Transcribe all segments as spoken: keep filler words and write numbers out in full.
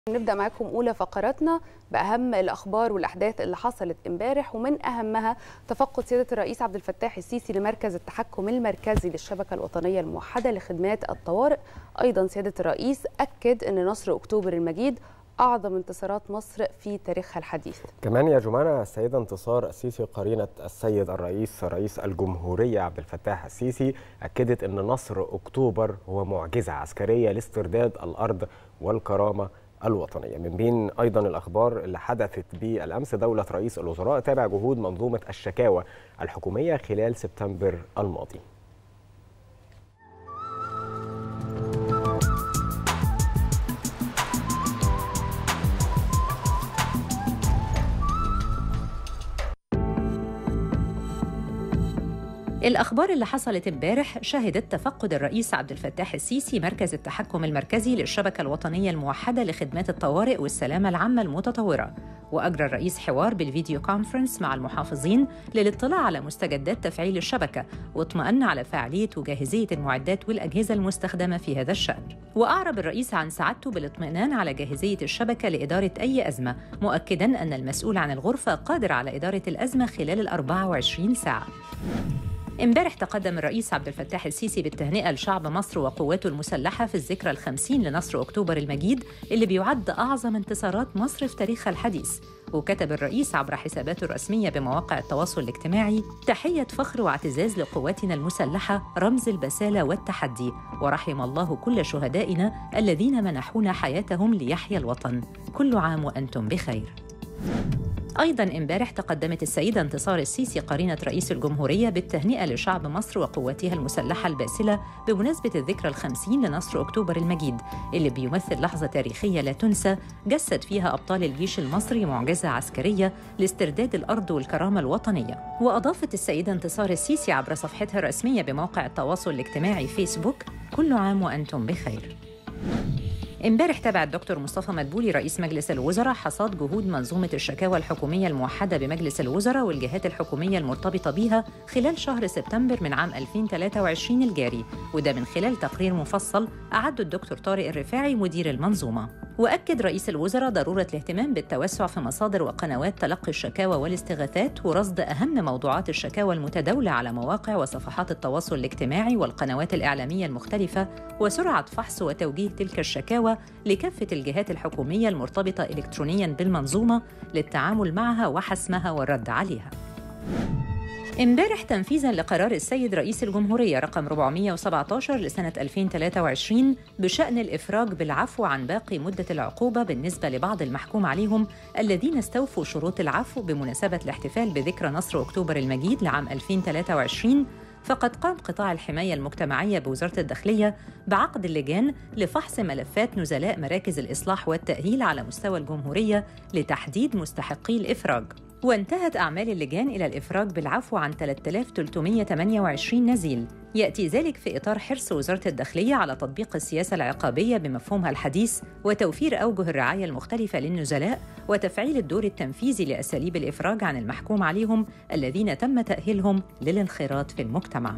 نبدأ معاكم أولى فقراتنا بأهم الأخبار والأحداث اللي حصلت امبارح، ومن أهمها تفقد سيادة الرئيس عبد الفتاح السيسي لمركز التحكم المركزي للشبكة الوطنية الموحدة لخدمات الطوارئ. أيضا سيادة الرئيس أكد أن نصر أكتوبر المجيد أعظم انتصارات مصر في تاريخها الحديث. كمان يا جمانة، السيدة انتصار السيسي قرينة السيد الرئيس رئيس الجمهورية عبد الفتاح السيسي أكدت أن نصر أكتوبر هو معجزة عسكرية لاسترداد الأرض والكرامة الوطنية. من بين أيضا الأخبار اللي حدثت بالأمس، دولة رئيس الوزراء تابع جهود منظومة الشكاوى الحكومية خلال سبتمبر الماضي. الأخبار اللي حصلت امبارح شهدت تفقد الرئيس عبد الفتاح السيسي مركز التحكم المركزي للشبكة الوطنية الموحدة لخدمات الطوارئ والسلامة العامة المتطورة، وأجرى الرئيس حوار بالفيديو كونفرنس مع المحافظين للاطلاع على مستجدات تفعيل الشبكة، واطمأن على فعالية وجاهزية المعدات والأجهزة المستخدمة في هذا الشأن. وأعرب الرئيس عن سعادته بالاطمئنان على جاهزية الشبكة لإدارة أي أزمة، مؤكداً أن المسؤول عن الغرفة قادر على إدارة الأزمة خلال الأربع وعشرين ساعة. امبارح تقدم الرئيس عبد الفتاح السيسي بالتهنئة لشعب مصر وقواته المسلحة في الذكرى الخمسين لنصر أكتوبر المجيد، اللي بيعد أعظم انتصارات مصر في تاريخها الحديث. وكتب الرئيس عبر حساباته الرسمية بمواقع التواصل الاجتماعي: تحية فخر واعتزاز لقواتنا المسلحة رمز البسالة والتحدي، ورحم الله كل شهدائنا الذين منحونا حياتهم ليحيا الوطن. كل عام وأنتم بخير. أيضاً امبارح تقدمت السيدة انتصار السيسي قرينة رئيس الجمهورية بالتهنئة لشعب مصر وقواتها المسلحة الباسلة بمناسبة الذكرى الخمسين لنصر أكتوبر المجيد، اللي بيمثل لحظة تاريخية لا تنسى جسد فيها أبطال الجيش المصري معجزة عسكرية لاسترداد الأرض والكرامة الوطنية. وأضافت السيدة انتصار السيسي عبر صفحتها الرسمية بموقع التواصل الاجتماعي فيسبوك: كل عام وأنتم بخير. امبارح تابع الدكتور مصطفى مدبولي رئيس مجلس الوزراء حصاد جهود منظومة الشكاوى الحكومية الموحدة بمجلس الوزراء والجهات الحكومية المرتبطة بها خلال شهر سبتمبر من عام ألفين وثلاثة وعشرين الجاري، وده من خلال تقرير مفصل أعده الدكتور طارق الرفاعي مدير المنظومة. وأكد رئيس الوزراء ضرورة الاهتمام بالتوسع في مصادر وقنوات تلقي الشكاوى والاستغاثات، ورصد أهم موضوعات الشكاوى المتداولة على مواقع وصفحات التواصل الاجتماعي والقنوات الإعلامية المختلفة، وسرعة فحص وتوجيه تلك الشكاوى لكافة الجهات الحكومية المرتبطة إلكترونياً بالمنظومة للتعامل معها وحسمها والرد عليها. امبارح تنفيذاً لقرار السيد رئيس الجمهورية رقم أربعمائة وسبعة عشر لسنة ألفين وثلاثة وعشرين بشأن الإفراج بالعفو عن باقي مدة العقوبة بالنسبة لبعض المحكوم عليهم الذين استوفوا شروط العفو بمناسبة الاحتفال بذكرى نصر أكتوبر المجيد لعام ألفين وثلاثة وعشرين، فقد قام قطاع الحماية المجتمعية بوزارة الداخلية بعقد اللجان لفحص ملفات نزلاء مراكز الإصلاح والتأهيل على مستوى الجمهورية لتحديد مستحقي الإفراج. وانتهت أعمال اللجان إلى الإفراج بالعفو عن ثلاثة آلاف وثلاثمائة وثمانية وعشرين نزيل، يأتي ذلك في إطار حرص وزارة الداخلية على تطبيق السياسة العقابية بمفهومها الحديث وتوفير أوجه الرعاية المختلفة للنزلاء وتفعيل الدور التنفيذي لأساليب الإفراج عن المحكوم عليهم الذين تم تأهيلهم للانخراط في المجتمع.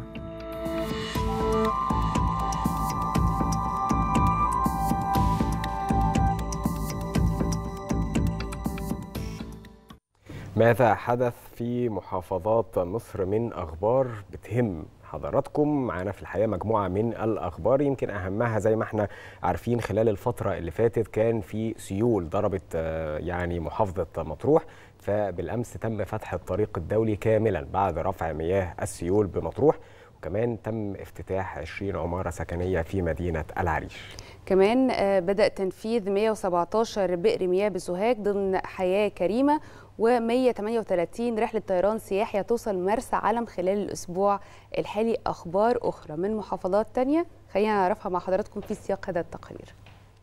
ماذا حدث في محافظات مصر من أخبار بتهم حضراتكم؟ معانا في الحقيقة مجموعة من الأخبار، يمكن أهمها زي ما احنا عارفين خلال الفترة اللي فاتت كان في سيول ضربت يعني محافظة مطروح، فبالأمس تم فتح الطريق الدولي كاملا بعد رفع مياه السيول بمطروح، وكمان تم افتتاح عشرين عمارة سكنية في مدينة العريش. كمان بدأ تنفيذ مائة وسبعة عشر بئر مياه بسوهاج ضمن حياة كريمة، ومائة وثمانية وثلاثين رحلة طيران سياحي توصل مرسى علم خلال الأسبوع الحالي. أخبار أخرى من محافظات تانية خلينا نعرفها مع حضراتكم في سياق هذا التقرير.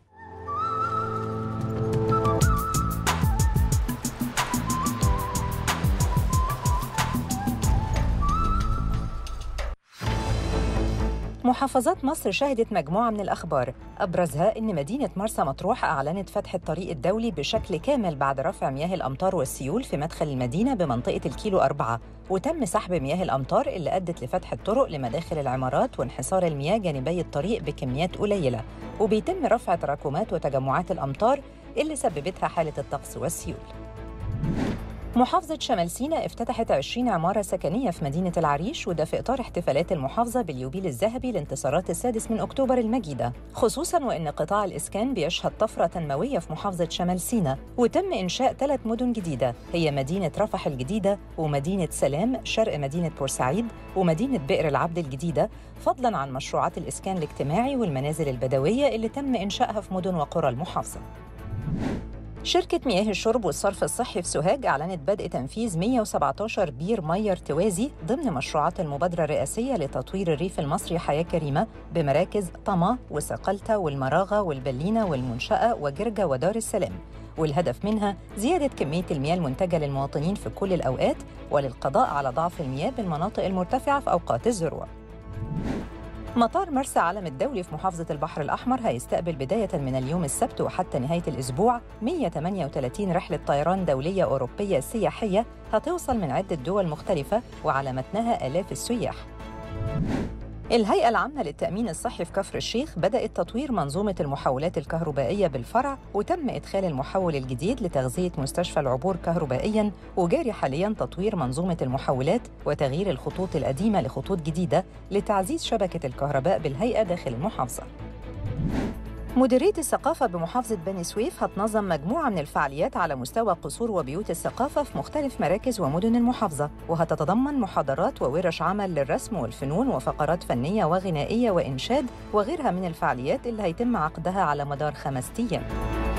محافظات مصر شهدت مجموعة من الأخبار، أبرزها أن مدينة مرسى مطروح أعلنت فتح الطريق الدولي بشكل كامل بعد رفع مياه الأمطار والسيول في مدخل المدينة بمنطقة الكيلو أربعة، وتم سحب مياه الأمطار اللي أدت لفتح الطرق لمداخل العمارات وانحصار المياه جانبي الطريق بكميات قليلة، وبيتم رفع تراكمات وتجمعات الأمطار اللي سببتها حالة الطقس والسيول. محافظة شمال سيناء افتتحت عشرين عمارة سكنية في مدينة العريش، وده في إطار احتفالات المحافظة باليوبيل الذهبي لانتصارات السادس من أكتوبر المجيدة، خصوصاً وإن قطاع الإسكان بيشهد طفرة تنموية في محافظة شمال سيناء، وتم إنشاء ثلاث مدن جديدة هي مدينة رفح الجديدة ومدينة سلام شرق مدينة بورسعيد ومدينة بئر العبد الجديدة، فضلاً عن مشروعات الإسكان الاجتماعي والمنازل البدوية اللي تم إنشائها في مدن وقرى المحافظة. شركة مياه الشرب والصرف الصحي في سوهاج أعلنت بدء تنفيذ مئة وسبعة عشر بير مية ارتوازي ضمن مشروعات المبادرة الرئاسية لتطوير الريف المصري حياة كريمة بمراكز طما وسقلتة والمراغة والبلينة والمنشأة وجرجة ودار السلام، والهدف منها زيادة كمية المياه المنتجة للمواطنين في كل الأوقات وللقضاء على ضعف المياه بالمناطق المرتفعة في أوقات الذروة. مطار مرسى علم الدولي في محافظة البحر الأحمر هيستقبل بداية من اليوم السبت وحتى نهاية الأسبوع مئة وثمانية وثلاثين رحلة طيران دولية أوروبية سياحية هتوصل من عدة دول مختلفة وعلى متنها آلاف السياح. الهيئة العامة للتأمين الصحي في كفر الشيخ بدأت تطوير منظومة المحولات الكهربائية بالفرع، وتم إدخال المحول الجديد لتغذية مستشفى العبور كهربائياً، وجاري حالياً تطوير منظومة المحولات وتغيير الخطوط القديمة لخطوط جديدة لتعزيز شبكة الكهرباء بالهيئة داخل المحافظة. مديرية الثقافة بمحافظة بني سويف هتنظم مجموعة من الفعاليات على مستوى قصور وبيوت الثقافة في مختلف مراكز ومدن المحافظة، وهتتضمن محاضرات وورش عمل للرسم والفنون وفقرات فنية وغنائية وإنشاد وغيرها من الفعاليات اللي هيتم عقدها على مدار خمسة أيام.